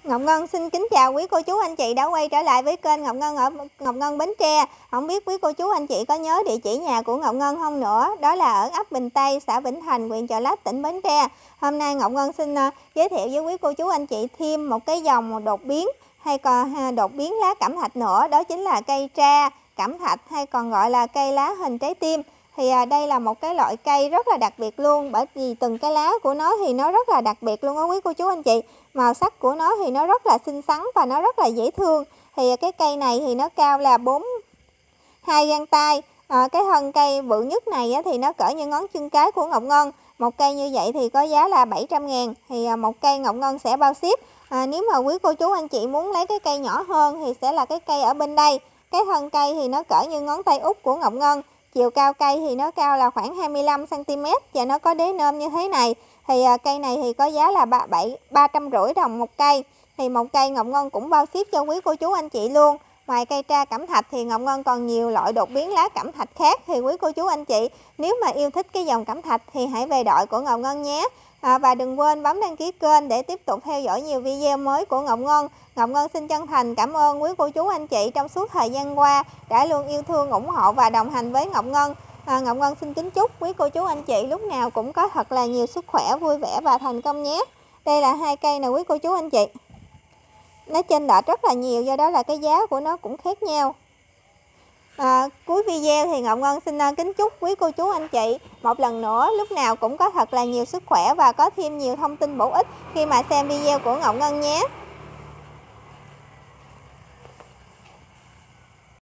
Ngọc Ngân xin kính chào quý cô chú anh chị đã quay trở lại với kênh Ngọc Ngân ở Ngọc Ngân Bến Tre. Không biết quý cô chú anh chị có nhớ địa chỉ nhà của Ngọc Ngân không nữa? Đó là ở ấp Bình Tây, xã Vĩnh Thành, huyện Chợ Lách, tỉnh Bến Tre. Hôm nay Ngọc Ngân xin giới thiệu với quý cô chú anh chị thêm một cái dòng đột biến hay còn đột biến lá cẩm thạch nữa, đó chính là cây tra cẩm thạch hay còn gọi là cây lá hình trái tim. Thì đây là một cái loại cây rất là đặc biệt luôn, bởi vì từng cái lá của nó thì nó rất là đặc biệt luôn á quý cô chú anh chị. Màu sắc của nó thì nó rất là xinh xắn và nó rất là dễ thương. Thì cái cây này thì nó cao là 2 gang tay. Cái thân cây bự nhất này thì nó cỡ như ngón chân cái của Ngọc Ngân. Một cây như vậy thì có giá là 700.000. Thì một cây Ngọc Ngân sẽ bao ship. Nếu mà quý cô chú anh chị muốn lấy cái cây nhỏ hơn thì sẽ là cái cây ở bên đây. Cái thân cây thì nó cỡ như ngón tay út của Ngọc Ngân. Chiều cao cây thì nó cao là khoảng 25 cm và nó có đế nôm như thế này. Thì cây này thì có giá là 350 đồng một cây. Thì một cây Ngọc Ngân cũng bao ship cho quý cô chú anh chị luôn. Ngoài cây tra cẩm thạch thì Ngọc Ngân còn nhiều loại đột biến lá cẩm thạch khác. Thì quý cô chú anh chị nếu mà yêu thích cái dòng cẩm thạch thì hãy về đội của Ngọc Ngân nhé. Và đừng quên bấm đăng ký kênh để tiếp tục theo dõi nhiều video mới của Ngọc Ngân. Ngọc Ngân xin chân thành cảm ơn quý cô chú anh chị trong suốt thời gian qua đã luôn yêu thương, ủng hộ và đồng hành với Ngọc Ngân. Ngọc Ngân xin kính chúc quý cô chú anh chị lúc nào cũng có thật là nhiều sức khỏe, vui vẻ và thành công nhé. Đây là hai cây nè quý cô chú anh chị. Nó chênh lệch rất là nhiều, do đó là cái giá của nó cũng khác nhau. Cuối video thì Ngọc Ngân xin kính chúc quý cô chú anh chị một lần nữa lúc nào cũng có thật là nhiều sức khỏe và có thêm nhiều thông tin bổ ích khi mà xem video của Ngọc Ngân nhé.